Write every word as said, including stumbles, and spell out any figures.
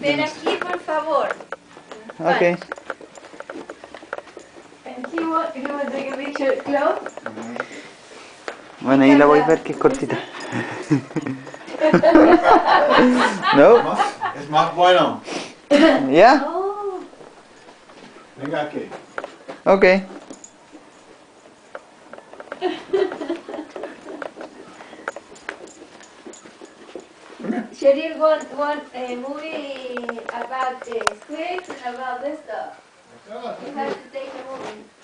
Ven aquí, por favor. Okay. And he will, he will take a picture close. Bueno, ahí la voy a ver que es cortita. ¿No? Es más bueno. ¿Ya? Oh. Venga aquí. Okay. Cheryl want, want a movie about uh, squids and about this stuff. You have to take a movie.